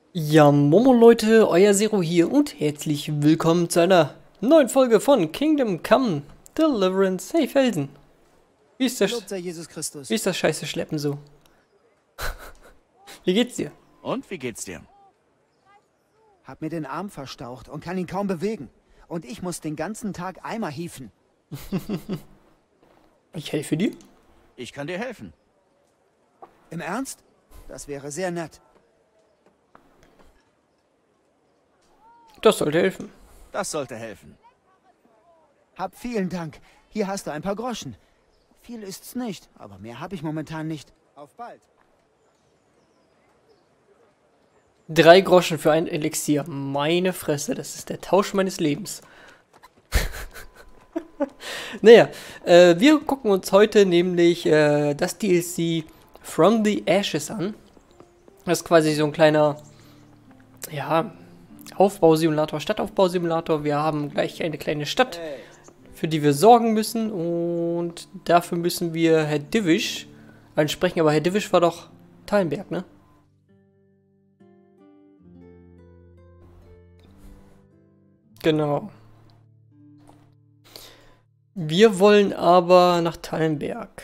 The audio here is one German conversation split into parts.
Ja, Momo Leute, euer Zero hier und herzlich willkommen zu einer neuen Folge von Kingdom Come Deliverance. Hey Felsen, wie ist Gelobt das, sei Jesus wie Christus. ist das scheiße Schleppen so? Wie geht's dir? Und wie geht's dir? Hab mir den Arm verstaucht und kann ihn kaum bewegen. Und ich muss den ganzen Tag Eimer hieven. Ich helfe dir. Ich kann dir helfen. Im Ernst? Das wäre sehr nett. Das sollte helfen. Das sollte helfen. Hab vielen Dank. Hier hast du ein paar Groschen. Viel ist's nicht, aber mehr habe ich momentan nicht. Auf bald. 3 Groschen für ein Elixier. Meine Fresse, das ist der Tausch meines Lebens. Naja, wir gucken uns heute nämlich das DLC From the Ashes an. Das ist quasi so ein kleiner, ja, Aufbausimulator, Stadtaufbausimulator. Wir haben gleich eine kleine Stadt, für die wir sorgen müssen. Und dafür müssen wir Herr Divish ansprechen. Aber Herr Divish war doch Tallenberg, ne? Genau. Wir wollen aber nach Tallenberg.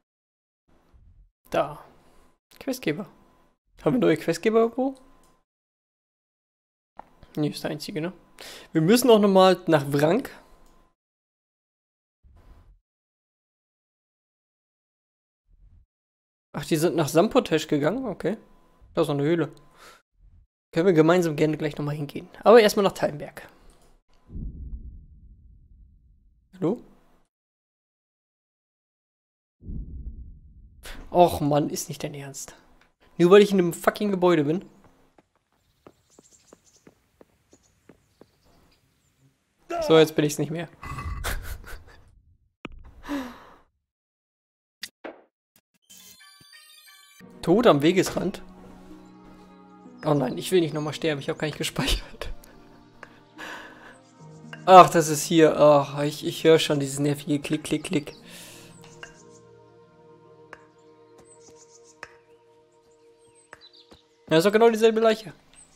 Da. Questgeber. Haben wir neue Questgeber irgendwo? Nee, ist der einzige, ne? Wir müssen auch nochmal nach Wrank. Ach, die sind nach Sampotesh gegangen? Okay. Da ist noch eine Höhle. Können wir gemeinsam gerne gleich nochmal hingehen. Aber erstmal nach Tallenberg. Hallo? Och Mann, ist nicht dein Ernst. Nur weil ich in einem fucking Gebäude bin. So, jetzt bin ich's nicht mehr. Tod am Wegesrand? Oh nein, ich will nicht nochmal sterben. Ich habe gar nicht gespeichert. Ach, das ist hier. Ach, ich höre schon dieses nervige Klick, Klick, Klick. Ja, ist doch genau dieselbe Leiche.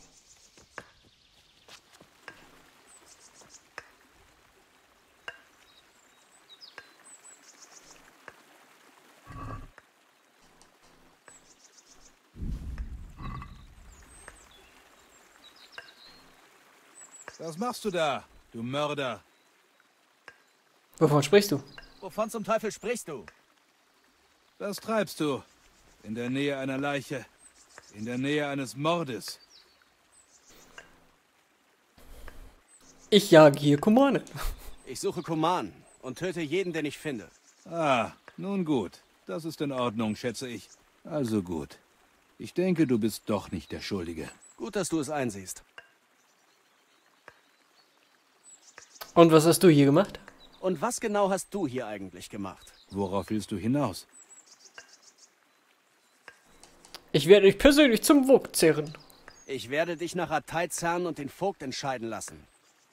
Was machst du da, du Mörder? Wovon sprichst du? Wovon zum Teufel sprichst du? Was treibst du? In der Nähe einer Leiche. In der Nähe eines Mordes. Ich jage hier Kumane. Ich suche Kuman und töte jeden, den ich finde. Ah, nun gut. Das ist in Ordnung, schätze ich. Also gut. Ich denke, du bist doch nicht der Schuldige. Gut, dass du es einsiehst. Und was hast du hier gemacht? Und was genau hast du hier eigentlich gemacht? Worauf willst du hinaus? Ich werde dich persönlich zum Vogt zerren. Ich werde dich nach Atay zerren und den Vogt entscheiden lassen.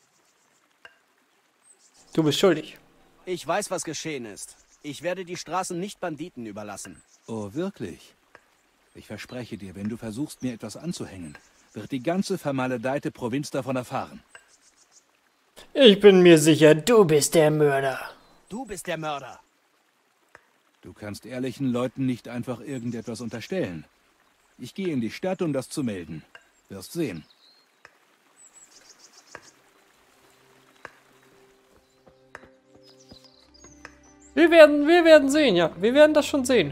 Du bist schuldig. Ich weiß, was geschehen ist. Ich werde die Straßen nicht Banditen überlassen. Oh, wirklich? Ich verspreche dir, wenn du versuchst, mir etwas anzuhängen, wird die ganze vermaledeite Provinz davon erfahren. Ich bin mir sicher, du bist der Mörder. Du bist der Mörder. Du kannst ehrlichen Leuten nicht einfach irgendetwas unterstellen. Ich gehe in die Stadt, um das zu melden. Wirst sehen. Wir werden sehen, ja. Wir werden das schon sehen.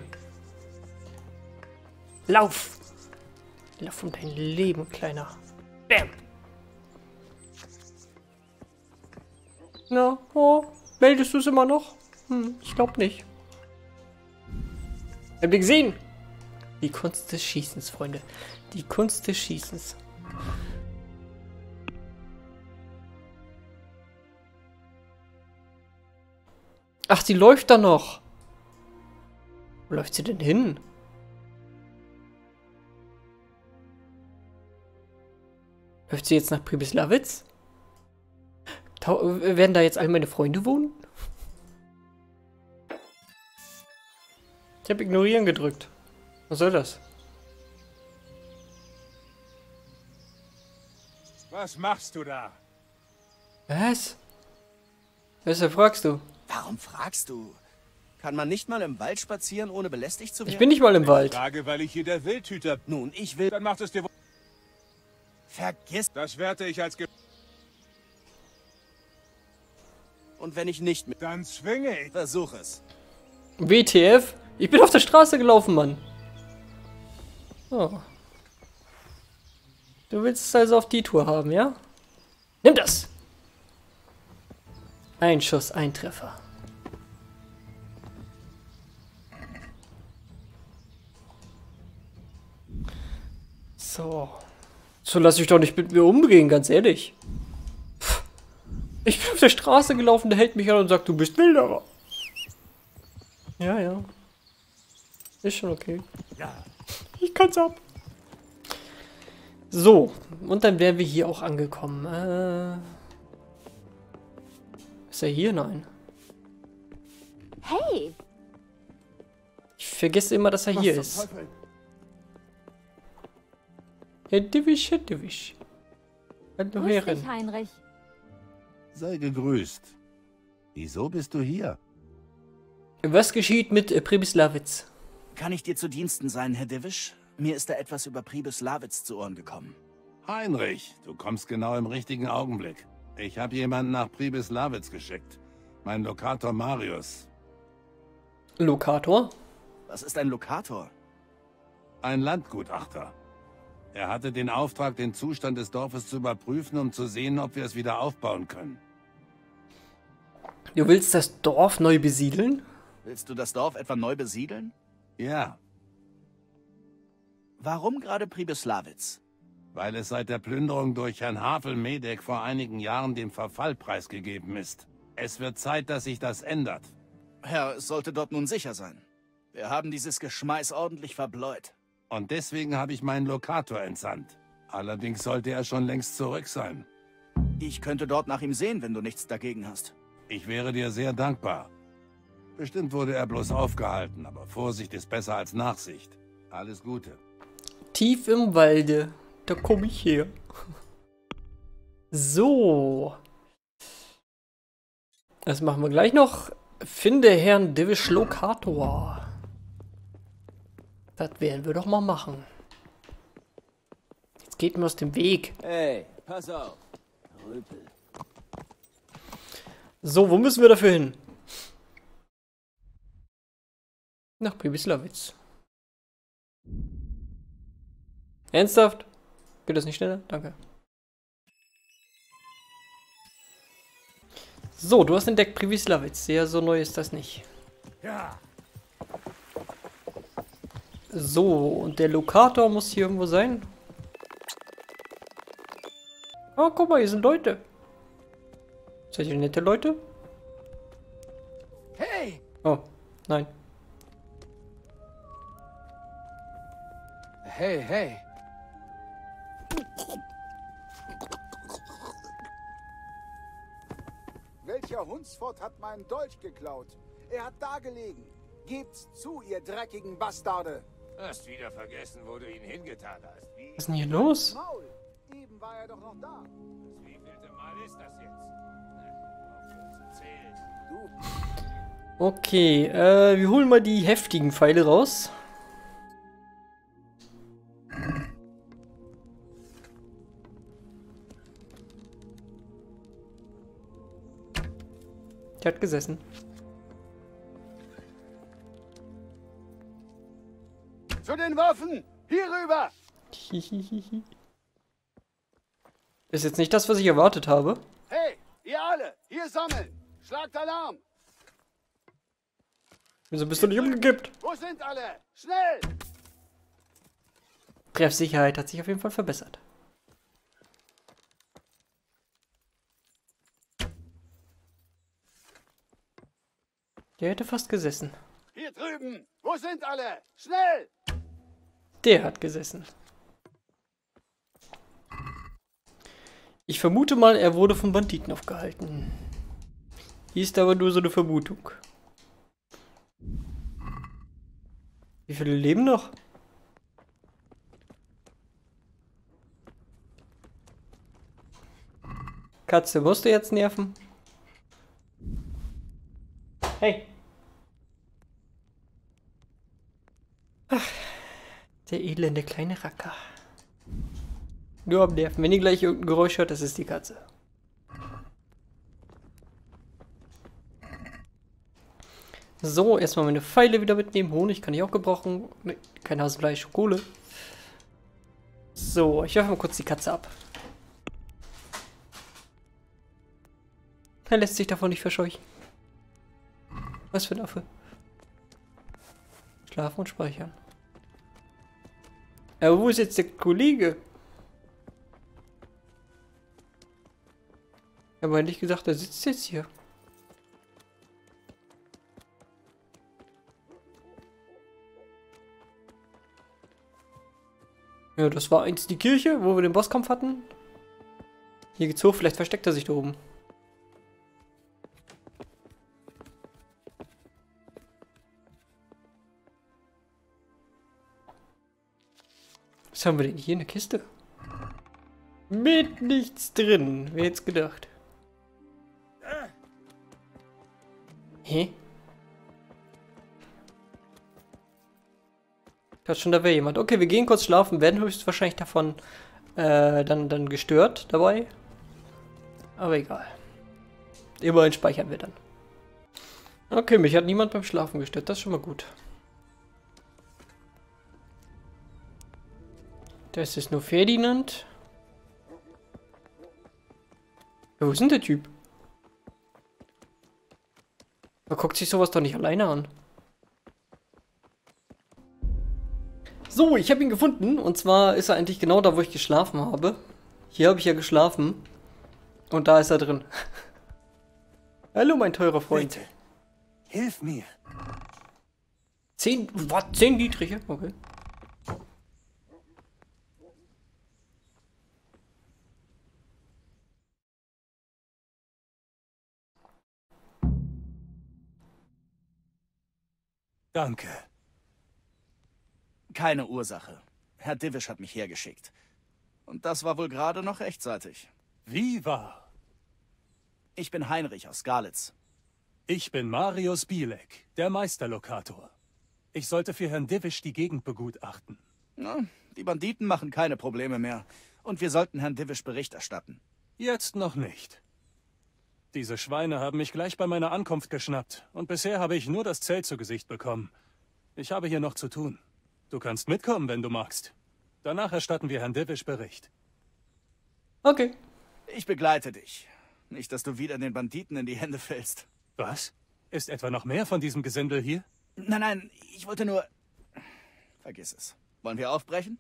Lauf! Lauf um dein Leben, Kleiner. Bam! Na, oh, meldest du es immer noch? Ich glaube nicht. Habt ihr gesehen? Die Kunst des Schießens, Freunde. Die Kunst des Schießens. Ach, die läuft da noch. Wo läuft sie denn hin? Läuft sie jetzt nach Pribislawitz? Werden da jetzt all meine Freunde wohnen? Ich habe ignorieren gedrückt. Was soll das? Was machst du da? Was? Weshalb fragst du? Warum fragst du? Kann man nicht mal im Wald spazieren, ohne belästigt zu werden? Ich bin nicht mal im Wald. Frage, weil ich hier der Wildhüter bin. Nun, ich will... Dann macht es dir wohl. Vergiss... Das werte ich als... Und wenn ich nicht mit... Dann zwinge ich. Versuch es. WTF? Ich bin auf der Straße gelaufen, Mann. Oh. Du willst es also auf die Tour haben, ja? Nimm das! Ein Schuss, ein Treffer. So. So lass ich doch nicht mit mir umgehen, ganz ehrlich. Pff. Ich bin auf der Straße gelaufen, der hält mich an und sagt, du bist Wilderer. Ja, ja. Ist schon okay. Ja. Ich kann's ab. So, und dann wären wir hier auch angekommen. Ist er hier? Nein. Hey! Ich vergesse immer, dass er hier ist. Herr Divisch, Herr Divisch. Hallo, Grüß Herren. dich, Heinrich. Sei gegrüßt. Wieso bist du hier? Was geschieht mit Pribislawitz? Kann ich dir zu Diensten sein, Herr Divisch? Mir ist da etwas über Pribislawitz zu Ohren gekommen. Heinrich, du kommst genau im richtigen Augenblick. Ich habe jemanden nach Pribislawitz geschickt. Mein Lokator Marius. Lokator? Was ist ein Lokator? Ein Landgutachter. Er hatte den Auftrag, den Zustand des Dorfes zu überprüfen, um zu sehen, ob wir es wieder aufbauen können. Du willst das Dorf neu besiedeln? Willst du das Dorf etwa neu besiedeln? Ja, Warum gerade Pribislawitz? weil es seit der Plünderung durch Herrn Havel-Medek vor einigen Jahren dem Verfall preisgegeben ist. Es wird Zeit, dass sich das ändert. Herr, es sollte dort nun sicher sein. Wir haben dieses Geschmeiß ordentlich verbläut. Und deswegen habe ich meinen Lokator entsandt. Allerdings sollte er schon längst zurück sein. Ich könnte dort nach ihm sehen, wenn du nichts dagegen hast. Ich wäre dir sehr dankbar. Bestimmt wurde er bloß aufgehalten, aber Vorsicht ist besser als Nachsicht. Alles Gute. Tief im Walde. Da komme ich her. So. Das machen wir gleich noch. Finde Herrn Divisch Lokator. Das werden wir doch mal machen. Jetzt geht mir aus dem Weg. Hey, pass auf. Rüpel. So, wo müssen wir dafür hin? Nach Pribislawitz. Ernsthaft? Geht das nicht schneller? Danke. So, du hast entdeckt Pribislawitz. Ja, so neu ist das nicht. Ja. So, und der Lokator muss hier irgendwo sein. Oh, guck mal, hier sind Leute. Seid ihr nette Leute? Hey! Oh, nein. Hey, hey. Welcher Hundsfott hat meinen Dolch geklaut? Er hat da gelegen. Gebt's zu, ihr dreckigen Bastarde. Hast wieder vergessen, wo du ihn hingetan hast. Wie? Was ist denn hier los? Maul! Eben war er doch noch da. Das wievielte Mal ist das jetzt? Aufhören zu zählen. Du, Okay, wir holen mal die heftigen Pfeile raus. Der hat gesessen. zu den Waffen! Hier rüber! Hihihihi. Ist jetzt nicht das, was ich erwartet habe. Hey, ihr alle! Hier sammeln! Schlagt Alarm! Wieso bist du nicht umgekippt? Wo sind alle? Schnell! Treffsicherheit hat sich auf jeden Fall verbessert. Der hätte fast gesessen. Hier drüben! Wo sind alle? Schnell! Der hat gesessen. Ich vermute mal, er wurde von Banditen aufgehalten. Ist aber nur so eine Vermutung. Wie viele leben noch? Katze, musst du jetzt nerven? Hey. Ach, der elende kleine Racker. Nur am Nerven. Wenn ihr gleich irgendein Geräusch hört, das ist die Katze. So, erstmal meine Pfeile wieder mitnehmen. Honig kann ich auch gebrauchen. Nee, kein Hasenfleisch, Kohle. So, ich werfe mal kurz die Katze ab. Er lässt sich davon nicht verscheuchen. Was für ein Affe. Schlafen und speichern. Aber wo ist jetzt der Kollege? Aber ehrlich gesagt, der sitzt jetzt hier. Ja, das war einst die Kirche, wo wir den Bosskampf hatten. Hier geht's hoch, vielleicht versteckt er sich da oben. Was haben wir denn hier? Eine Kiste? Mit nichts drin. Wer hätte es gedacht? Hä? Ich dachte schon, da wäre jemand. Okay, wir gehen kurz schlafen, werden höchstwahrscheinlich davon dann gestört dabei. Aber egal. Immerhin speichern wir dann. Okay, mich hat niemand beim Schlafen gestört. Das ist schon mal gut. Das ist nur Ferdinand. Ja, wo ist denn der Typ? Man guckt sich sowas doch nicht alleine an. So, ich habe ihn gefunden. Und zwar ist er eigentlich genau da, wo ich geschlafen habe. Hier habe ich ja geschlafen. Und da ist er drin. Hallo, mein teurer Freund. Bitte, hilf mir. 10 Dietriche? Okay. Danke. Keine Ursache. Herr Divish hat mich hergeschickt. Und das war wohl gerade noch rechtzeitig. Wie wahr? Ich bin Heinrich aus Skalitz. Ich bin Marius Bielek, der Meisterlokator. Ich sollte für Herrn Divish die Gegend begutachten. Na, die Banditen machen keine Probleme mehr. Und wir sollten Herrn Divish Bericht erstatten. Jetzt noch nicht. Diese Schweine haben mich gleich bei meiner Ankunft geschnappt. Und bisher habe ich nur das Zelt zu Gesicht bekommen. Ich habe hier noch zu tun. Du kannst mitkommen, wenn du magst. Danach erstatten wir Herrn Divish Bericht. Okay. Ich begleite dich. Nicht, dass du wieder den Banditen in die Hände fällst. Was? Ist etwa noch mehr von diesem Gesindel hier? Nein, nein, ich wollte nur... Vergiss es. Wollen wir aufbrechen?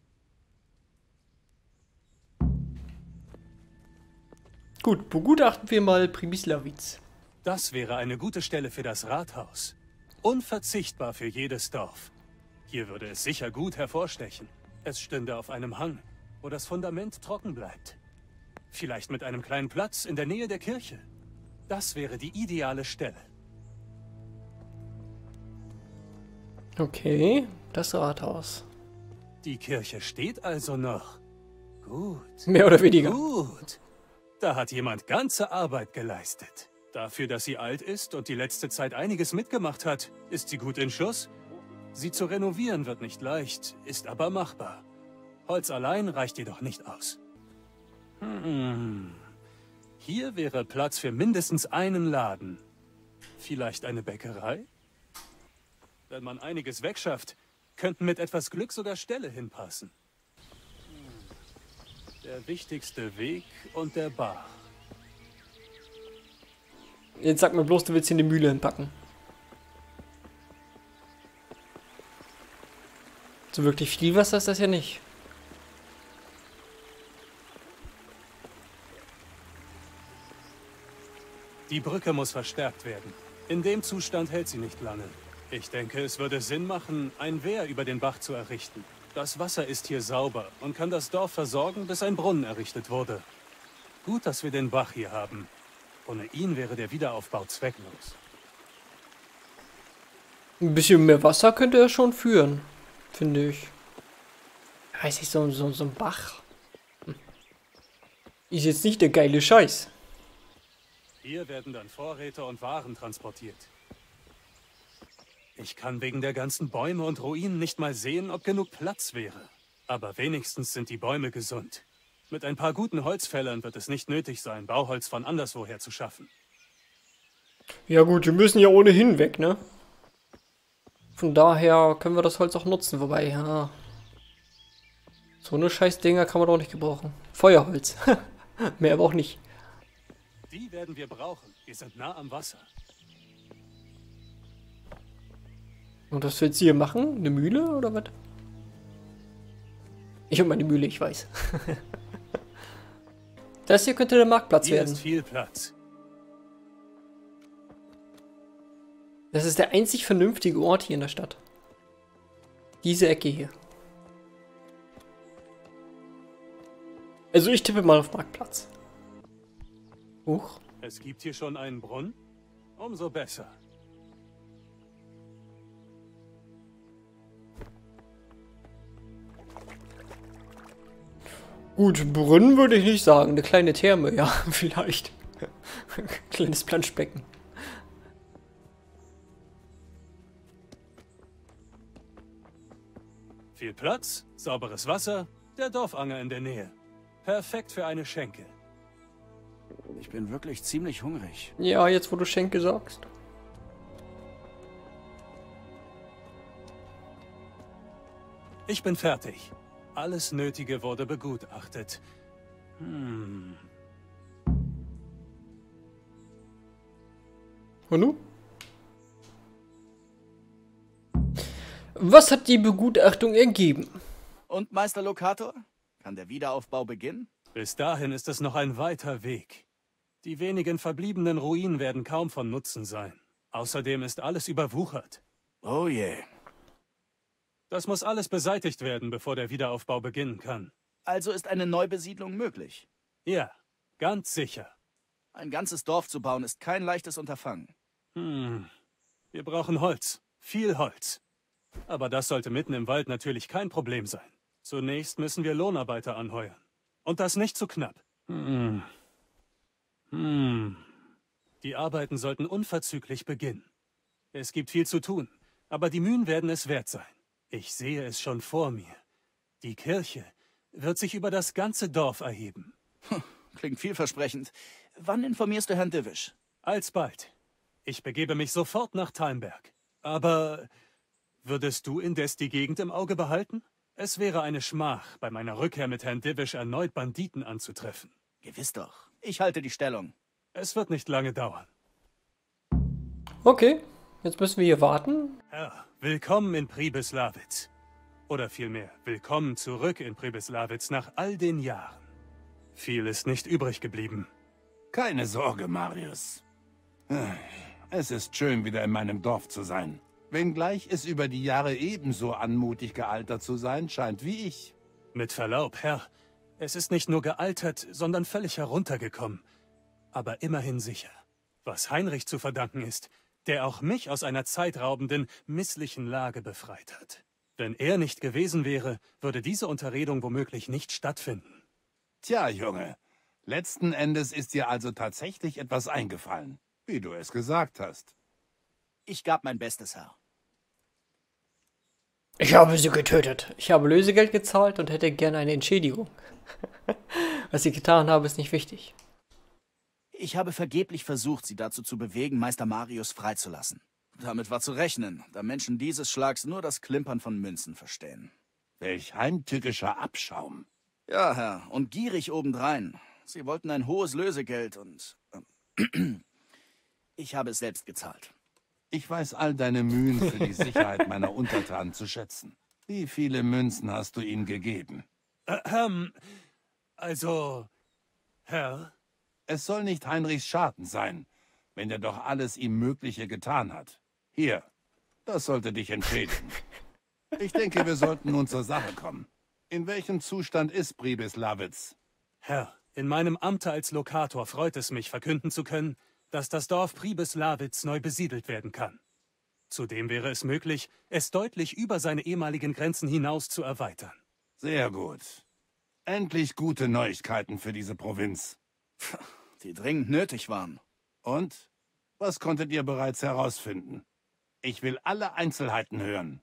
Gut, begutachten wir mal Primislawitz. Das wäre eine gute Stelle für das Rathaus. Unverzichtbar für jedes Dorf. Hier würde es sicher gut hervorstechen. Es stünde auf einem Hang, wo das Fundament trocken bleibt. Vielleicht mit einem kleinen Platz in der Nähe der Kirche. Das wäre die ideale Stelle. Okay, das Rathaus. Die Kirche steht also noch. Gut. Mehr oder weniger. Gut. Da hat jemand ganze Arbeit geleistet. Dafür, dass sie alt ist und die letzte Zeit einiges mitgemacht hat, ist sie gut in Schuss. Sie zu renovieren wird nicht leicht, ist aber machbar. Holz allein reicht jedoch nicht aus. Hier wäre Platz für mindestens einen Laden. Vielleicht eine Bäckerei? Wenn man einiges wegschafft, könnten mit etwas Glück sogar Ställe hinpassen. Der wichtigste Weg und der Bach. Jetzt sag mir bloß, du willst hier eine Mühle hinpacken. So wirklich viel Wasser ist das ja nicht. Die Brücke muss verstärkt werden. In dem Zustand hält sie nicht lange. Ich denke, es würde Sinn machen, ein Wehr über den Bach zu errichten. Das Wasser ist hier sauber und kann das Dorf versorgen, bis ein Brunnen errichtet wurde. Gut, dass wir den Bach hier haben. Ohne ihn wäre der Wiederaufbau zwecklos. Ein bisschen mehr Wasser könnte er schon führen, finde ich. Weiß ich, so ein Bach. Ist jetzt nicht der geile Scheiß. Hier werden dann Vorräte und Waren transportiert. Ich kann wegen der ganzen Bäume und Ruinen nicht mal sehen, ob genug Platz wäre. Aber wenigstens sind die Bäume gesund. Mit ein paar guten Holzfällern wird es nicht nötig sein, Bauholz von anderswoher zu schaffen. Ja gut, wir müssen ja ohnehin weg, ne? Von daher können wir das Holz auch nutzen, wobei, ja... So eine scheiß Dinger kann man doch nicht gebrauchen. Feuerholz. Mehr aber auch nicht. Die werden wir brauchen. Wir sind nah am Wasser. Und was willst du hier machen? Eine Mühle oder was? Ich habe meine Mühle, ich weiß. Das hier könnte der Marktplatz Hier werden. ist viel Platz. Das ist der einzig vernünftige Ort hier in der Stadt. Diese Ecke hier. Also ich tippe mal auf Marktplatz. Huch. Es gibt hier schon einen Brunnen? Umso besser. Gut, Brunnen würde ich nicht sagen. Eine kleine Therme, ja, vielleicht. Kleines Planschbecken. Viel Platz, sauberes Wasser, der Dorfanger in der Nähe. Perfekt für eine Schenke. Ich bin wirklich ziemlich hungrig. Ja, jetzt wo du Schenke sagst. Ich bin fertig. Alles Nötige wurde begutachtet. Und nun? Was hat die Begutachtung ergeben? Und Meister Lokator? Kann der Wiederaufbau beginnen? Bis dahin ist es noch ein weiter Weg. Die wenigen verbliebenen Ruinen werden kaum von Nutzen sein. Außerdem ist alles überwuchert. Oh je. Das muss alles beseitigt werden, bevor der Wiederaufbau beginnen kann. Also ist eine Neubesiedlung möglich. Ja, ganz sicher. Ein ganzes Dorf zu bauen ist kein leichtes Unterfangen. Wir brauchen Holz. Viel Holz. Aber das sollte mitten im Wald natürlich kein Problem sein. Zunächst müssen wir Lohnarbeiter anheuern. Und das nicht zu knapp. Die Arbeiten sollten unverzüglich beginnen. Es gibt viel zu tun, aber die Mühen werden es wert sein. Ich sehe es schon vor mir. Die Kirche wird sich über das ganze Dorf erheben. Klingt vielversprechend. Wann informierst du Herrn Divish? Alsbald. Ich begebe mich sofort nach Talmberg. Aber würdest du indes die Gegend im Auge behalten? Es wäre eine Schmach, bei meiner Rückkehr mit Herrn Divish erneut Banditen anzutreffen. Gewiss doch. Ich halte die Stellung. Es wird nicht lange dauern. Okay, jetzt müssen wir hier warten. Herr, willkommen in Pribislawitz. Oder vielmehr, willkommen zurück in Pribislawitz nach all den Jahren. Viel ist nicht übrig geblieben. Keine Sorge, Marius. Es ist schön, wieder in meinem Dorf zu sein. Wenngleich es über die Jahre ebenso anmutig gealtert zu sein scheint wie ich. Mit Verlaub, Herr, es ist nicht nur gealtert, sondern völlig heruntergekommen. Aber immerhin sicher. Was Heinrich zu verdanken ist, der auch mich aus einer zeitraubenden, misslichen Lage befreit hat. Wenn er nicht gewesen wäre, würde diese Unterredung womöglich nicht stattfinden. Tja, Junge, letzten Endes ist dir also tatsächlich etwas eingefallen, wie du es gesagt hast. Ich gab mein Bestes, Herr. Ich habe sie getötet. Ich habe Lösegeld gezahlt und hätte gerne eine Entschädigung. Was ich getan habe, ist nicht wichtig. Ich habe vergeblich versucht, sie dazu zu bewegen, Meister Marius freizulassen. Damit war zu rechnen, da Menschen dieses Schlags nur das Klimpern von Münzen verstehen. Welch heimtückischer Abschaum. Ja, Herr, und gierig obendrein. Sie wollten ein hohes Lösegeld und... ich habe es selbst gezahlt. Ich weiß all deine Mühen für die Sicherheit meiner Untertanen zu schätzen. Wie viele Münzen hast du ihnen gegeben? Also, Herr? Es soll nicht Heinrichs Schaden sein, wenn er doch alles ihm Mögliche getan hat. Hier, das sollte dich entschädigen. Ich denke, wir sollten nun zur Sache kommen. In welchem Zustand ist Pribislawitz? Herr, in meinem Amte als Lokator freut es mich, verkünden zu können, dass das Dorf Pribislawitz neu besiedelt werden kann. Zudem wäre es möglich, es deutlich über seine ehemaligen Grenzen hinaus zu erweitern. Sehr gut. Endlich gute Neuigkeiten für diese Provinz. Die dringend nötig waren. Und? Was konntet ihr bereits herausfinden? Ich will alle Einzelheiten hören.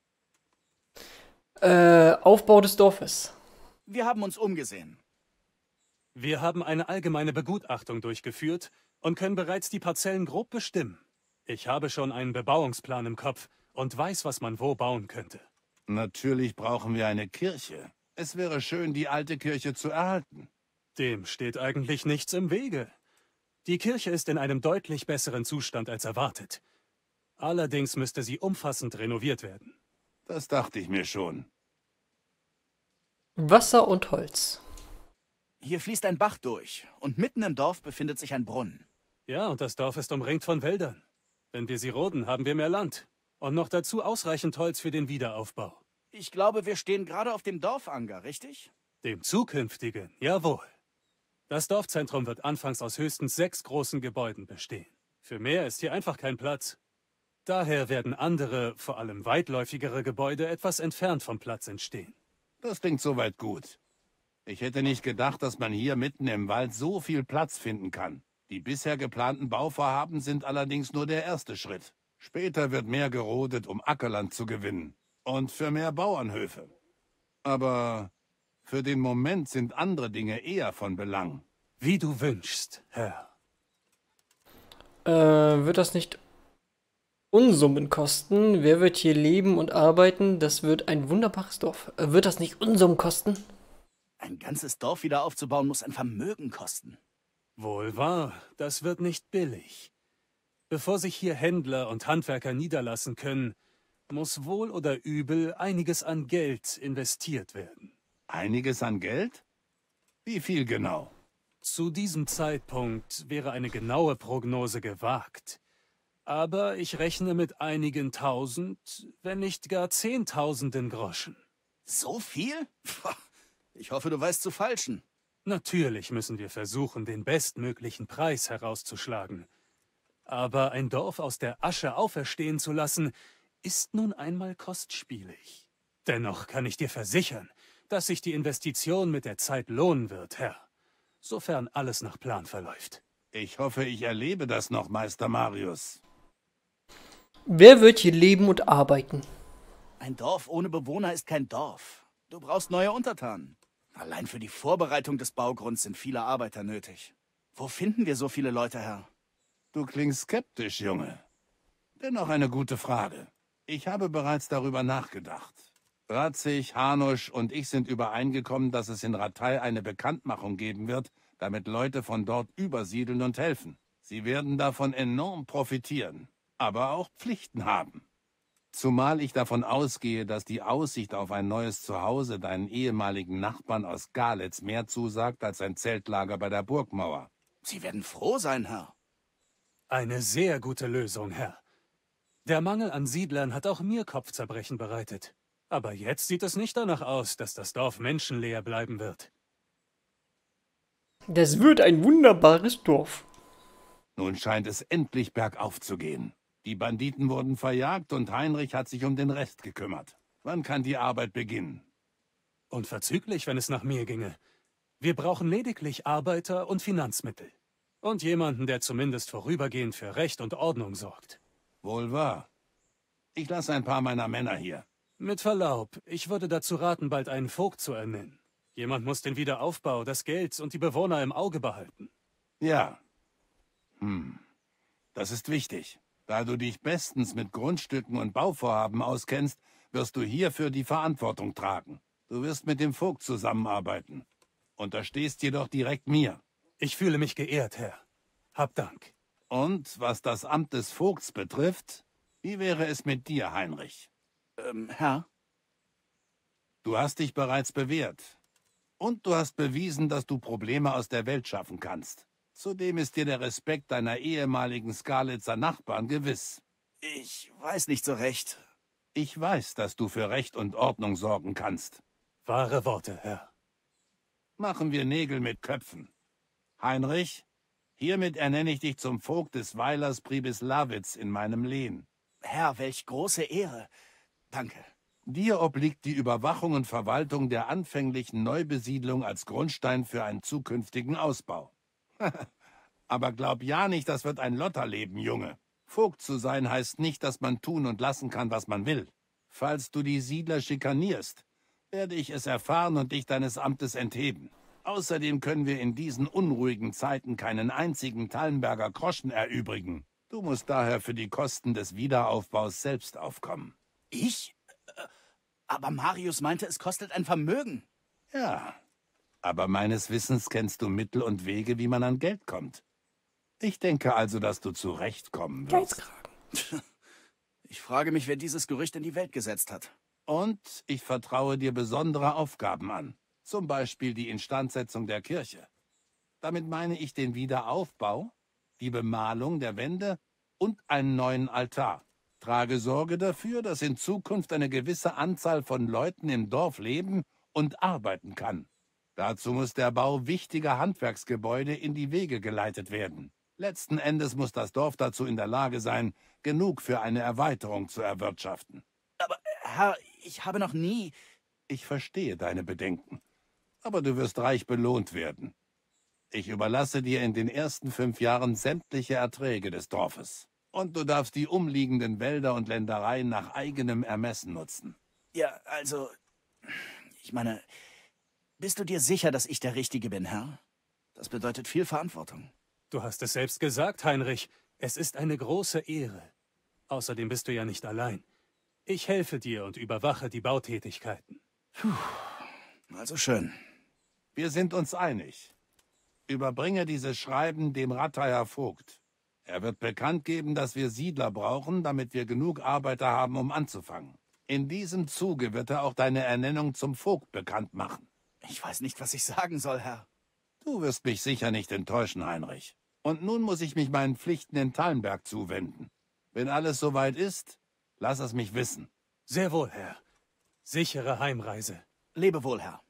Aufbau des Dorfes. Wir haben uns umgesehen. Wir haben eine allgemeine Begutachtung durchgeführt und können bereits die Parzellen grob bestimmen. Ich habe schon einen Bebauungsplan im Kopf und weiß, was man wo bauen könnte. Natürlich brauchen wir eine Kirche. Es wäre schön, die alte Kirche zu erhalten. Dem steht eigentlich nichts im Wege. Die Kirche ist in einem deutlich besseren Zustand als erwartet. Allerdings müsste sie umfassend renoviert werden. Das dachte ich mir schon. Wasser und Holz. Hier fließt ein Bach durch und mitten im Dorf befindet sich ein Brunnen. Ja, und das Dorf ist umringt von Wäldern. Wenn wir sie roden, haben wir mehr Land. Und noch dazu ausreichend Holz für den Wiederaufbau. Ich glaube, wir stehen gerade auf dem Dorfanger, richtig? Dem zukünftigen, jawohl. Das Dorfzentrum wird anfangs aus höchstens 6 großen Gebäuden bestehen. Für mehr ist hier einfach kein Platz. Daher werden andere, vor allem weitläufigere Gebäude etwas entfernt vom Platz entstehen. Das klingt soweit gut. Ich hätte nicht gedacht, dass man hier mitten im Wald so viel Platz finden kann. Die bisher geplanten Bauvorhaben sind allerdings nur der erste Schritt. Später wird mehr gerodet, um Ackerland zu gewinnen. Und für mehr Bauernhöfe. Aber für den Moment sind andere Dinge eher von Belang. Wie du wünschst, Herr. Wird das nicht Unsummen kosten? Wer wird hier leben und arbeiten? Das wird ein wunderbares Dorf. Wird das nicht Unsummen kosten? Ein ganzes Dorf wieder aufzubauen, muss ein Vermögen kosten. Wohl wahr, das wird nicht billig. Bevor sich hier Händler und Handwerker niederlassen können, muss wohl oder übel einiges an Geld investiert werden. Einiges an Geld? Wie viel genau? Zu diesem Zeitpunkt wäre eine genaue Prognose gewagt. Aber ich rechne mit einigen Tausend, wenn nicht gar Zehntausenden Groschen. So viel? Pff, ich hoffe, du weißt zu falschen. Natürlich müssen wir versuchen, den bestmöglichen Preis herauszuschlagen. Aber ein Dorf aus der Asche auferstehen zu lassen, ist nun einmal kostspielig. Dennoch kann ich dir versichern, dass sich die Investition mit der Zeit lohnen wird, Herr. Sofern alles nach Plan verläuft. Ich hoffe, ich erlebe das noch, Meister Marius. Wer wird hier leben und arbeiten? Ein Dorf ohne Bewohner ist kein Dorf. Du brauchst neue Untertanen. Allein für die Vorbereitung des Baugrunds sind viele Arbeiter nötig. Wo finden wir so viele Leute, Herr? Du klingst skeptisch, Junge. Dennoch eine gute Frage. Ich habe bereits darüber nachgedacht. Ratzig, Hanusch und ich sind übereingekommen, dass es in Ratay eine Bekanntmachung geben wird, damit Leute von dort übersiedeln und helfen. Sie werden davon enorm profitieren, aber auch Pflichten haben. Zumal ich davon ausgehe, dass die Aussicht auf ein neues Zuhause deinen ehemaligen Nachbarn aus Galitz mehr zusagt als ein Zeltlager bei der Burgmauer. Sie werden froh sein, Herr. Eine sehr gute Lösung, Herr. Der Mangel an Siedlern hat auch mir Kopfzerbrechen bereitet. Aber jetzt sieht es nicht danach aus, dass das Dorf menschenleer bleiben wird. Das wird ein wunderbares Dorf. Nun scheint es endlich bergauf zu gehen. Die Banditen wurden verjagt und Heinrich hat sich um den Rest gekümmert. Wann kann die Arbeit beginnen? Unverzüglich, wenn es nach mir ginge. Wir brauchen lediglich Arbeiter und Finanzmittel. Und jemanden, der zumindest vorübergehend für Recht und Ordnung sorgt. Wohl wahr. Ich lasse ein paar meiner Männer hier. Mit Verlaub, ich würde dazu raten, bald einen Vogt zu ernennen. Jemand muss den Wiederaufbau, das Geld und die Bewohner im Auge behalten. Ja. Das ist wichtig. Da du dich bestens mit Grundstücken und Bauvorhaben auskennst, wirst du hierfür die Verantwortung tragen. Du wirst mit dem Vogt zusammenarbeiten. Unterstehst jedoch direkt mir. Ich fühle mich geehrt, Herr. Hab Dank. Und was das Amt des Vogts betrifft, wie wäre es mit dir, Heinrich? Herr? Du hast dich bereits bewährt. Und du hast bewiesen, dass du Probleme aus der Welt schaffen kannst. Zudem ist dir der Respekt deiner ehemaligen Skalitzer Nachbarn gewiss. Ich weiß nicht so recht. Ich weiß, dass du für Recht und Ordnung sorgen kannst. Wahre Worte, Herr. Machen wir Nägel mit Köpfen. Heinrich, hiermit ernenne ich dich zum Vogt des Weilers Pribislawitz in meinem Lehen. Herr, welch große Ehre. Danke. Dir obliegt die Überwachung und Verwaltung der anfänglichen Neubesiedlung als Grundstein für einen zukünftigen Ausbau. Aber glaub ja nicht, das wird ein Lotterleben, Junge. Vogt zu sein heißt nicht, dass man tun und lassen kann, was man will. Falls du die Siedler schikanierst, werde ich es erfahren und dich deines Amtes entheben. Außerdem können wir in diesen unruhigen Zeiten keinen einzigen Tallenberger Groschen erübrigen. Du musst daher für die Kosten des Wiederaufbaus selbst aufkommen. Ich? Aber Marius meinte, es kostet ein Vermögen. Ja, aber meines Wissens kennst du Mittel und Wege, wie man an Geld kommt. Ich denke also, dass du zurechtkommen wirst. Geizkragen. Ich frage mich, wer dieses Gerücht in die Welt gesetzt hat. Und ich vertraue dir besondere Aufgaben an. Zum Beispiel die Instandsetzung der Kirche. Damit meine ich den Wiederaufbau, die Bemalung der Wände und einen neuen Altar. Trage Sorge dafür, dass in Zukunft eine gewisse Anzahl von Leuten im Dorf leben und arbeiten kann. Dazu muss der Bau wichtiger Handwerksgebäude in die Wege geleitet werden. Letzten Endes muss das Dorf dazu in der Lage sein, genug für eine Erweiterung zu erwirtschaften. Aber, Herr, ich habe noch nie... Ich verstehe deine Bedenken, aber du wirst reich belohnt werden. Ich überlasse dir in den ersten 5 Jahren sämtliche Erträge des Dorfes. Und du darfst die umliegenden Wälder und Ländereien nach eigenem Ermessen nutzen. Ja, also... Ich meine, bist du dir sicher, dass ich der Richtige bin, Herr? Das bedeutet viel Verantwortung. Du hast es selbst gesagt, Heinrich. Es ist eine große Ehre. Außerdem bist du ja nicht allein. Ich helfe dir und überwache die Bautätigkeiten. Also schön. Wir sind uns einig. Überbringe dieses Schreiben dem Ratthayer Vogt. Er wird bekannt geben, dass wir Siedler brauchen, damit wir genug Arbeiter haben, um anzufangen. In diesem Zuge wird er auch deine Ernennung zum Vogt bekannt machen. Ich weiß nicht, was ich sagen soll, Herr. Du wirst mich sicher nicht enttäuschen, Heinrich. Und nun muss ich mich meinen Pflichten in Tallenberg zuwenden. Wenn alles soweit ist, lass es mich wissen. Sehr wohl, Herr. Sichere Heimreise. Lebe wohl, Herr.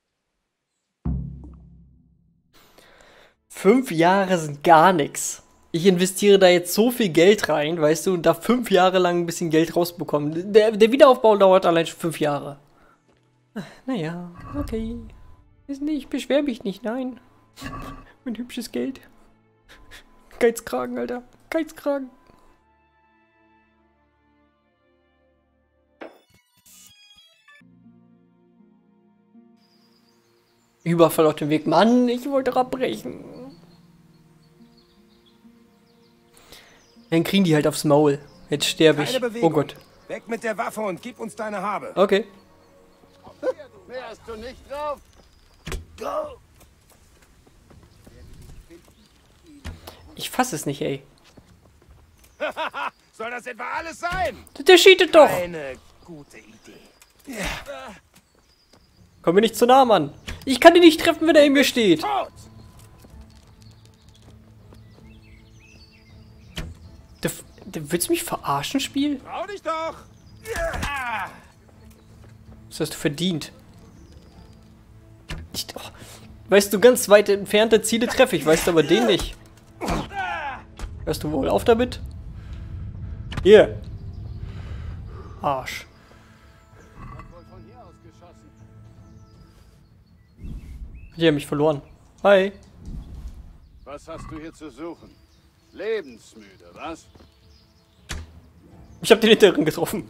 5 Jahre sind gar nichts. Ich investiere da jetzt so viel Geld rein, weißt du, und darf 5 Jahre lang ein bisschen Geld rausbekommen. Der Wiederaufbau dauert allein schon 5 Jahre. Naja, okay. Ich beschwere mich nicht, nein. Mein hübsches Geld. Geizkragen, Alter. Geizkragen. Überfall auf dem Weg. Mann, ich wollte abbrechen. Dann kriegen die halt aufs Maul. Jetzt sterbe ich. Oh Gott. Weg mit der Waffe und gib uns deine Habe. Okay. Mehr hast du nicht drauf. Go! Ich fasse es nicht, ey. Soll das etwa alles sein? Der cheatet doch. Eine gute Idee. Komm mir nicht zu nah, Mann. Ich kann ihn nicht treffen, wenn er in mir steht. Tot! Willst du mich verarschen, Spiel? Trau dich doch! Was hast du verdient? Weißt du, ganz weit entfernte Ziele treffe ich, weißt du aber den nicht. Hörst du wohl auf damit? Hier. Arsch. Die haben mich verloren. Hi. Was hast du hier zu suchen? Lebensmüde, was? Ich habe den Hinteren getroffen.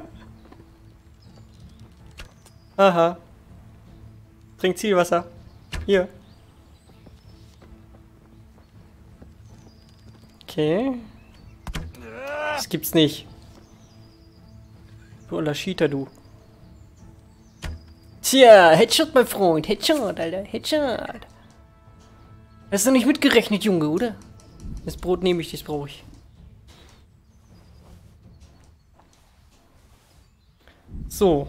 Aha. Trink Zielwasser. Hier. Okay. Das gibt's nicht. Du aller Cheater, du. Tja, Headshot, mein Freund. Headshot, Alter. Headshot. Hast du nicht mitgerechnet, Junge, oder? Das Brot nehme ich, das brauche ich. So.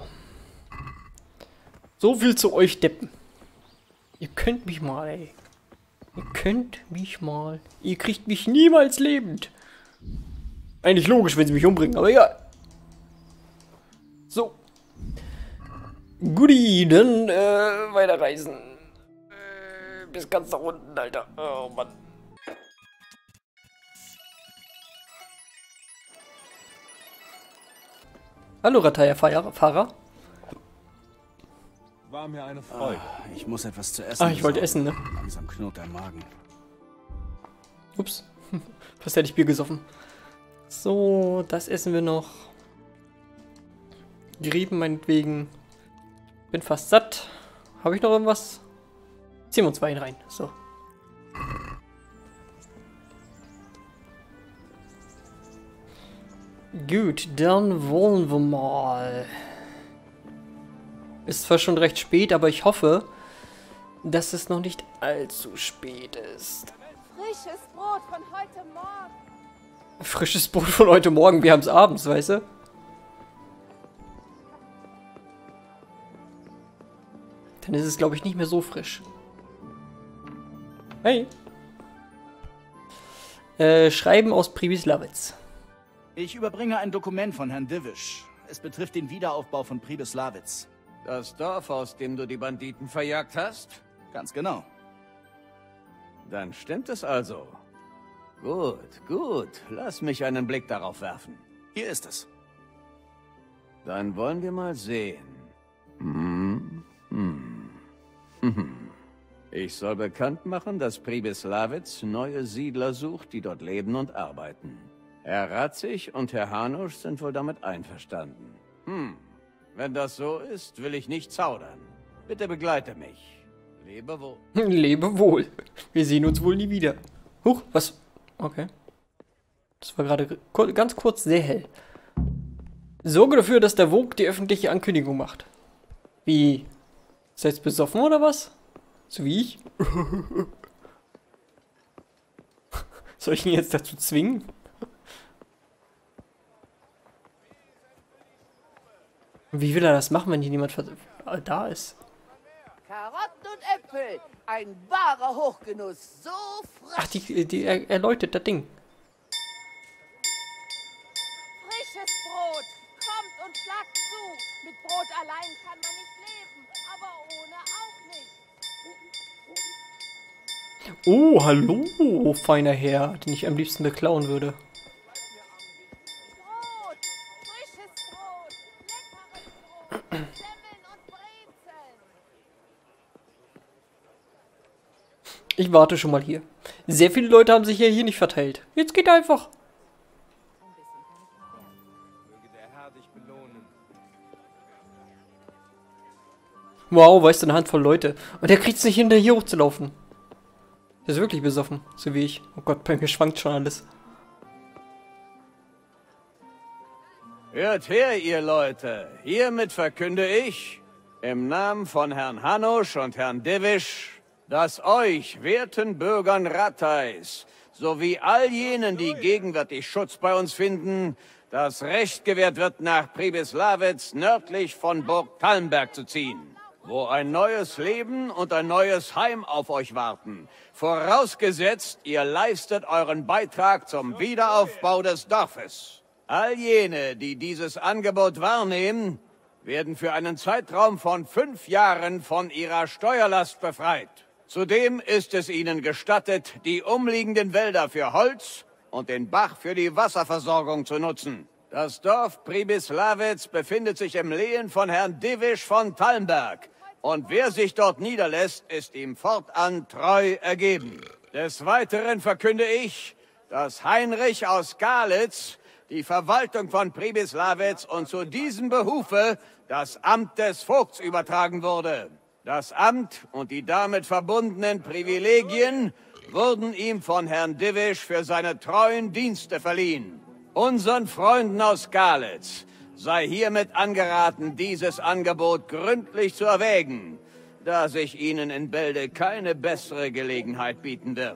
So viel zu euch Deppen. Ihr könnt mich mal, ey. Ihr könnt mich mal. Ihr kriegt mich niemals lebend. Eigentlich logisch, wenn sie mich umbringen, aber ja. So. Guti, dann weiterreisen. Bis ganz nach unten, Alter. Oh Mann. Hallo, Ratthayer-Fahrer. War mir eine Freude. Ich muss etwas zu essen. Ach, ich wollte essen, ne? Langsam knurrt der Magen. Ups. Fast hätte ich Bier gesoffen. So, das essen wir noch. Die Riepen meinetwegen. Bin fast satt. Habe ich noch irgendwas? Ziehen wir uns Wein rein. So. Gut, dann wollen wir mal. Ist zwar schon recht spät, aber ich hoffe, dass es noch nicht allzu spät ist. Frisches Brot von heute Morgen. Frisches Brot von heute Morgen, wir haben es abends, weißt du? Dann ist es, glaube ich, nicht mehr so frisch. Hey. Schreiben aus Pribyslavitz. Ich überbringe ein Dokument von Herrn Divish. Es betrifft den Wiederaufbau von Pribyslavitz. Das Dorf, aus dem du die Banditen verjagt hast? Ganz genau. Dann stimmt es also. Gut, gut. Lass mich einen Blick darauf werfen. Hier ist es. Dann wollen wir mal sehen. Ich soll bekannt machen, dass Pribyslavitz neue Siedler sucht, die dort leben und arbeiten. Herr Ratzig und Herr Hanusch sind wohl damit einverstanden. Wenn das so ist, will ich nicht zaudern. Bitte begleite mich. Lebe wohl. Lebe wohl. Wir sehen uns wohl nie wieder. Huch, was? Okay. Das war gerade ganz kurz sehr hell. Sorge dafür, dass der Vogt die öffentliche Ankündigung macht. Wie? Ist er jetzt besoffen oder was? So wie ich? Soll ich ihn jetzt dazu zwingen? Wie will er das machen, wenn hier niemand da ist? Karotten und Äpfel. Ein wahrer Hochgenuss. So frisch. Ach, er läutet das Ding. Frisches Brot. Kommt und schlagt zu. Mit Brot allein kann man nicht leben. Aber ohne auch nicht. Oh, hallo, feiner Herr, den ich am liebsten beklauen würde. Brot. Frisches Brot. Leckeres Brot. Semmeln und Brezeln. Ich warte schon mal hier. Sehr viele Leute haben sich ja hier nicht verteilt. Jetzt geht einfach. Wow, weißt du, eine Handvoll Leute. Und der kriegt es nicht hin, da hier hochzulaufen. Der ist wirklich besoffen, so wie ich. Oh Gott, bei mir schwankt schon alles. Hört her, ihr Leute. Hiermit verkünde ich, im Namen von Herrn Hanusch und Herrn Divish, dass euch, werten Bürgern Rattais, sowie all jenen, die gegenwärtig Schutz bei uns finden, das Recht gewährt wird, nach Pribyslavitz nördlich von Burg Talmberg zu ziehen, wo ein neues Leben und ein neues Heim auf euch warten, vorausgesetzt, ihr leistet euren Beitrag zum Wiederaufbau des Dorfes. All jene, die dieses Angebot wahrnehmen, werden für einen Zeitraum von 5 Jahren von ihrer Steuerlast befreit. Zudem ist es ihnen gestattet, die umliegenden Wälder für Holz und den Bach für die Wasserversorgung zu nutzen. Das Dorf Pribyslavitz befindet sich im Lehen von Herrn Divish von Talmberg. Und wer sich dort niederlässt, ist ihm fortan treu ergeben. Des Weiteren verkünde ich, dass Heinrich aus Galitz die Verwaltung von Pribyslavitz und zu diesem Behufe das Amt des Vogts übertragen wurde. Das Amt und die damit verbundenen Privilegien wurden ihm von Herrn Divish für seine treuen Dienste verliehen. Unseren Freunden aus Galitz sei hiermit angeraten, dieses Angebot gründlich zu erwägen, da sich ihnen in Bälde keine bessere Gelegenheit bieten wird.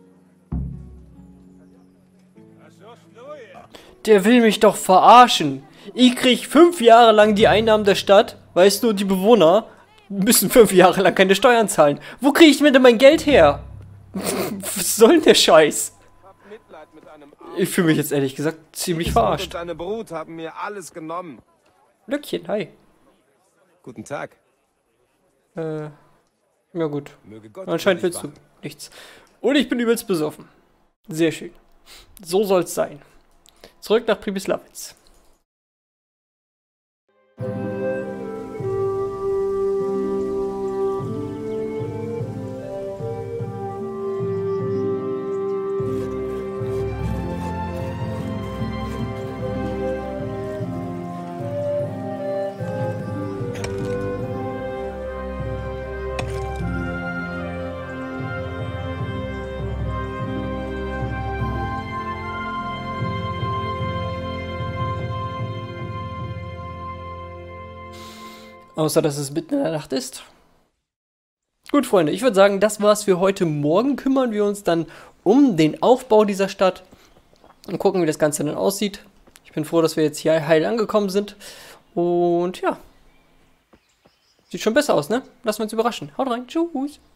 Der will mich doch verarschen. Ich krieg 5 Jahre lang die Einnahmen der Stadt, weißt du, und die Bewohner müssen 5 Jahre lang keine Steuern zahlen. Wo kriege ich mir denn mein Geld her? Was soll denn der Scheiß? Ich fühle mich jetzt ehrlich gesagt ziemlich verarscht. Und deine Brut haben mir alles genommen. Löckchen, hi. Guten Tag. Ja gut. Möge Gott Anscheinend über dich willst du nichts. Und ich bin übelst besoffen. Sehr schön. So soll's sein. Zurück nach Pribyslavitz. Außer, dass es mitten in der Nacht ist. Gut, Freunde, ich würde sagen, das war's für heute. Morgen kümmern wir uns dann um den Aufbau dieser Stadt und gucken, wie das Ganze dann aussieht. Ich bin froh, dass wir jetzt hier heil angekommen sind. Und ja, sieht schon besser aus, ne? Lassen wir uns überraschen. Haut rein, tschüss.